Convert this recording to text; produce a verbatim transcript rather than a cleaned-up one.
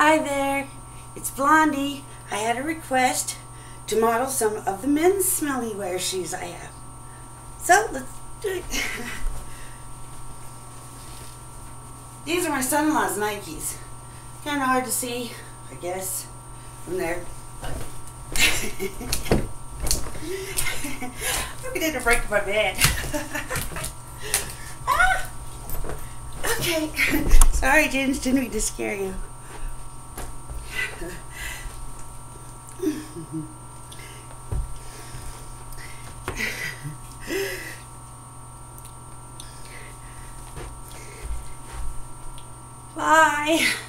Hi there, it's Blondie. I had a request to model some of the men's smelly wear shoes I have. So let's do it. These are my son-in-law's Nikes. Kind of hard to see, I guess, from there. I'm going to break my bed. Ah! Okay. Sorry, James, didn't mean to scare you. Bye.